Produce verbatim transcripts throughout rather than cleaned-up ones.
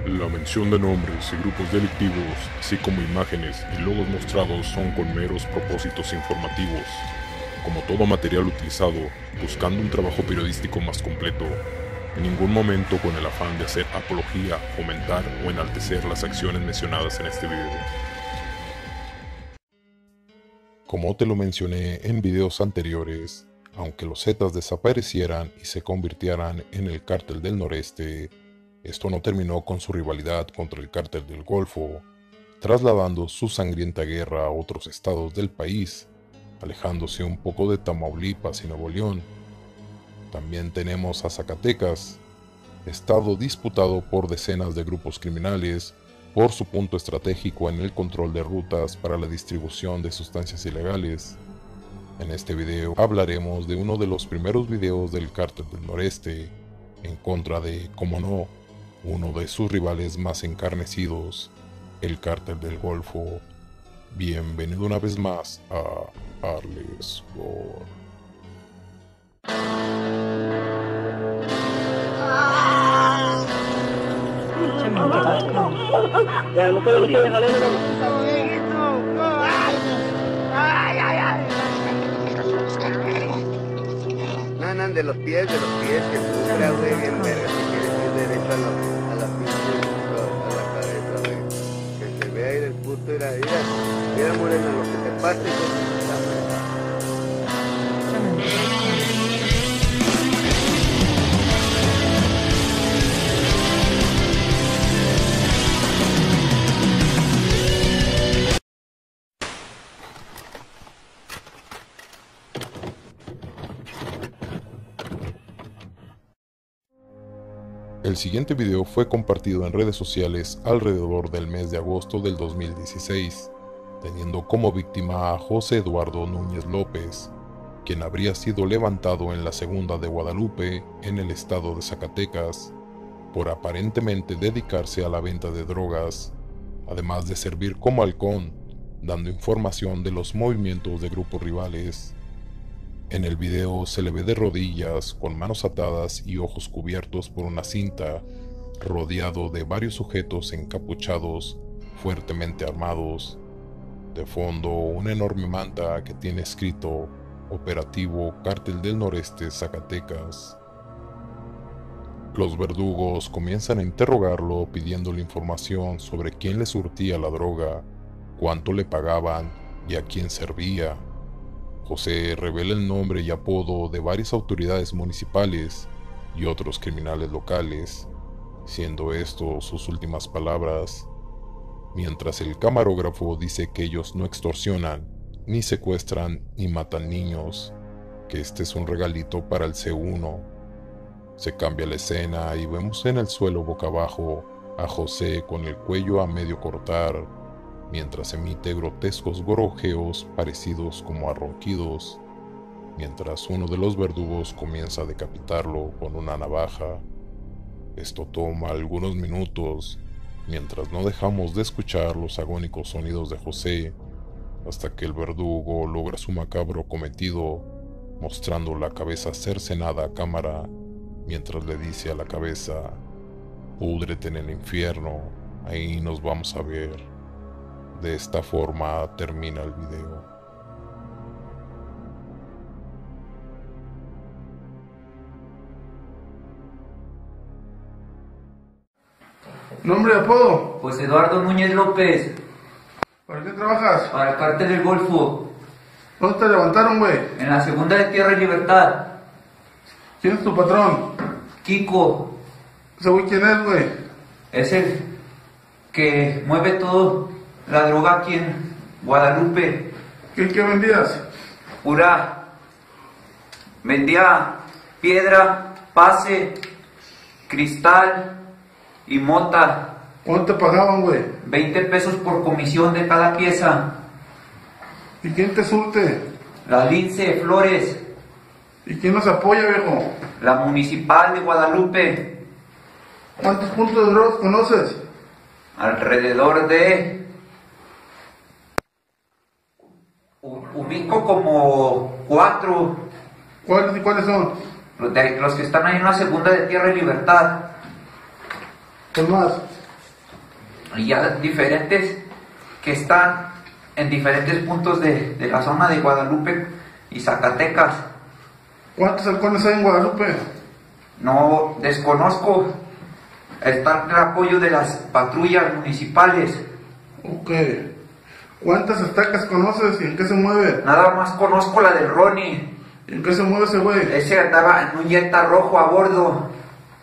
La mención de nombres y grupos delictivos, así como imágenes y logos mostrados son con meros propósitos informativos, como todo material utilizado buscando un trabajo periodístico más completo, en ningún momento con el afán de hacer apología, fomentar o enaltecer las acciones mencionadas en este video. Como te lo mencioné en videos anteriores, aunque los Zetas desaparecieran y se convirtieran en el Cártel del Noreste, esto no terminó con su rivalidad contra el Cártel del Golfo, trasladando su sangrienta guerra a otros estados del país, alejándose un poco de Tamaulipas y Nuevo León. También tenemos a Zacatecas, estado disputado por decenas de grupos criminales por su punto estratégico en el control de rutas para la distribución de sustancias ilegales. En este video hablaremos de uno de los primeros videos del Cártel del Noreste, en contra de, como no, uno de sus rivales más encarnecidos, el Cártel del Golfo. Bienvenido una vez más a Arles Gore. No andan de los pies, de los pies, que sufra, güey, bien verga, si quieres ir derecho a la, a la pinche, a la cabeza, güey. Que se vea ahí del puto, mira, mira, mira, Moreno, lo que te pase, güey. El siguiente video fue compartido en redes sociales alrededor del mes de agosto del dos mil dieciséis, teniendo como víctima a José Eduardo Núñez López, quien habría sido levantado en la Segunda de Guadalupe, en el estado de Zacatecas, por aparentemente dedicarse a la venta de drogas, además de servir como halcón, dando información de los movimientos de grupos rivales. En el video se le ve de rodillas, con manos atadas y ojos cubiertos por una cinta, rodeado de varios sujetos encapuchados, fuertemente armados. De fondo, una enorme manta que tiene escrito Operativo Cártel del Noreste Zacatecas. Los verdugos comienzan a interrogarlo pidiéndole información sobre quién le surtía la droga, cuánto le pagaban y a quién servía. José revela el nombre y apodo de varias autoridades municipales y otros criminales locales, siendo esto sus últimas palabras, mientras el camarógrafo dice que ellos no extorsionan, ni secuestran, ni matan niños, que este es un regalito para el C uno. Se cambia la escena y vemos en el suelo boca abajo a José con el cuello a medio cortar, mientras emite grotescos gorjeos parecidos como a ronquidos, mientras uno de los verdugos comienza a decapitarlo con una navaja. Esto toma algunos minutos, mientras no dejamos de escuchar los agónicos sonidos de José, hasta que el verdugo logra su macabro cometido, mostrando la cabeza cercenada a cámara, mientras le dice a la cabeza: púdrete en el infierno, ahí nos vamos a ver. De esta forma termina el video. ¿Nombre y apodo? José Eduardo Núñez López. ¿Para qué trabajas? Para el Cártel del Golfo. ¿Dónde te levantaron, güey? En la Segunda de Tierra y Libertad. ¿Quién es tu patrón? Kiko. ¿Ese güey quién es, güey? Es el que mueve todo la droga aquí en Guadalupe. ¿Qué, qué vendías? Pura. Vendía piedra, pase, cristal y mota. ¿Cuánto te pagaban, güey? veinte pesos por comisión de cada pieza. ¿Y quién te surte? La Lince Flores. ¿Y quién nos apoya, viejo? La Municipal de Guadalupe. ¿Cuántos puntos de drogas conoces? Alrededor de... ubico como cuatro. ¿Cuáles y cuáles son? Los, de, los que están ahí en la Segunda de Tierra y Libertad. ¿Qué más? y ya diferentes que están en diferentes puntos de, de la zona de Guadalupe y Zacatecas. ¿Cuántos halcones hay en Guadalupe? No desconozco, está el apoyo de las patrullas municipales. Ok. ¿Cuántas estacas conoces y en qué se mueve? Nada más conozco la del Ronnie. ¿Y en qué se mueve ese güey? Ese andaba en un Jetta rojo a bordo.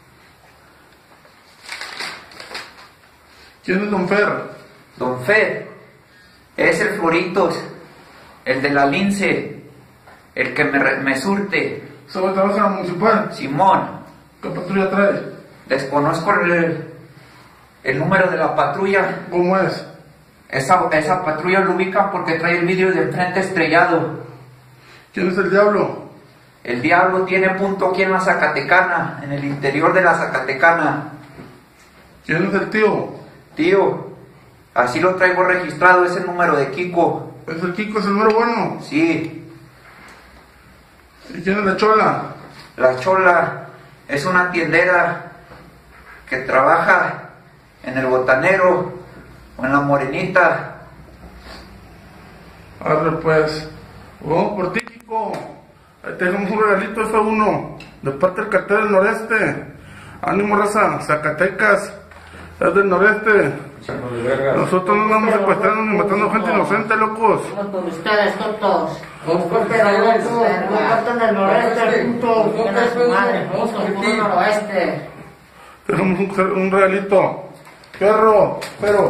¿Quién es Don Fer? Don Fer es el Floritos, el de la Lince, el que me, re- me surte. ¿Se va a trabajar en la municipal? Simón, ¿Qué patrulla trae? desconozco el, el número de la patrulla. ¿Cómo es? Esa, esa patrulla lo ubican porque trae el vidrio de enfrente estrellado. ¿Quién es el diablo? El diablo tiene punto aquí en la Zacatecana, en el interior de la Zacatecana. ¿Quién es el tío? Tío, así lo traigo registrado, ese número de Kiko. ¿Es el Kiko, es el número bueno? Sí, ¿Y quién es la chola? la Chola es una tiendera que trabaja en el Botanero o en la Morenita. Arre pues. Vamos por ti, Kiko. Ahí tenemos un regalito F uno de parte del cartel del noreste. Ánimo, raza. Zacatecas es del noreste. Nosotros no andamos secuestrando ni matando gente inocente, locos. Vamos por ustedes, tontos. Vamos por ustedes, corten el noreste, punto. Que es su madre. Vamos por el noroeste. Tenemos un, un regalito. Perro, pero.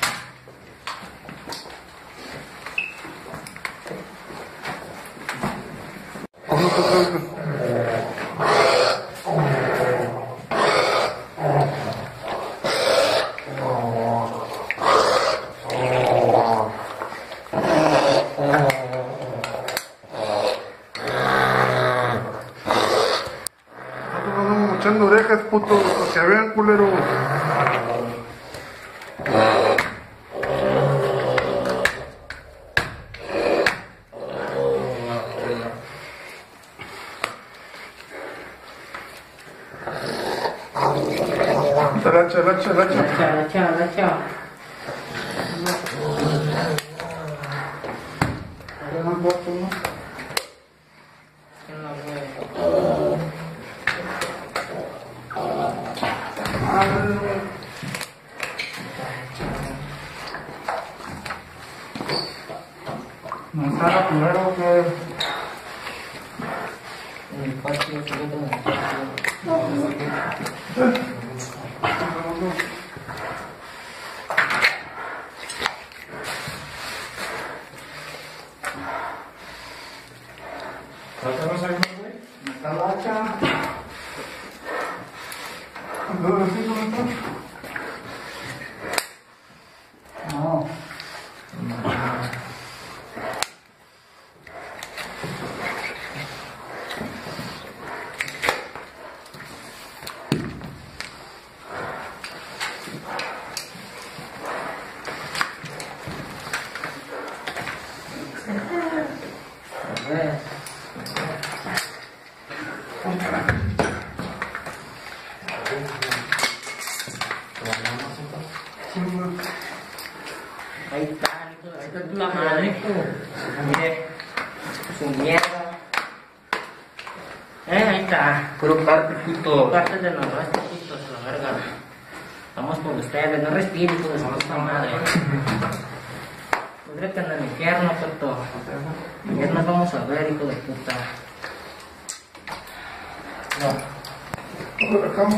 Echando orejas, puto, para que vean, culero. Lacha, lacha, lacha. Lacha, lacha, lacha. Hay un bote, ¿no? No, güey. No está la primero que en el patio que yo tengo. Está la hacha. No. A ver. Ahí está, ahí está tu la madre. Mire, su mierda. Eh, ahí está. Puro parte, puto. Parte de noroeste, putos, a la verga. Vamos por ustedes, no respiren, hijo de su puta madre. Púdrete en el infierno, puto. Ya nos vamos a ver, hijo de puta. Por acá,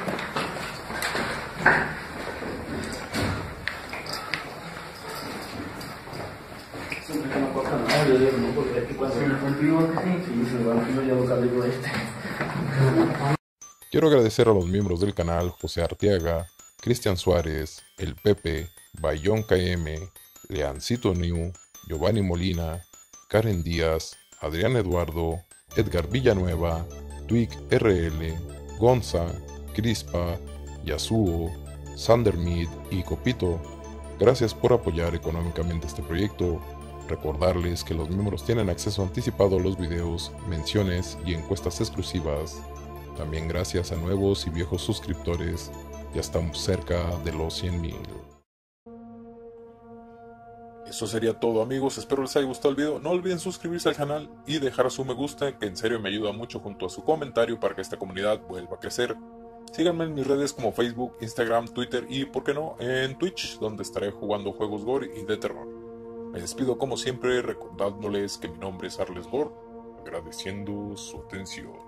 Quiero agradecer a los miembros del canal José Arteaga, Cristian Suárez, El Pepe, Bayón K M, Leancito New, Giovanni Molina, Karen Díaz, Adrián Eduardo, Edgar Villanueva, Twig R L, Gonza, Crispa, Yasuo, Sandermid y Copito. Gracias por apoyar económicamente este proyecto. Recordarles que los miembros tienen acceso anticipado a los videos, menciones y encuestas exclusivas. También gracias a nuevos y viejos suscriptores, ya estamos cerca de los cien mil. Eso sería todo, amigos, espero les haya gustado el video. No olviden suscribirse al canal y dejar su me gusta, que en serio me ayuda mucho, junto a su comentario, para que esta comunidad vuelva a crecer. Síganme en mis redes como Facebook, Instagram, Twitter y, por qué no, en Twitch, donde estaré jugando juegos gore y de terror. Me despido como siempre, recordándoles que mi nombre es Arles Gore, agradeciendo su atención.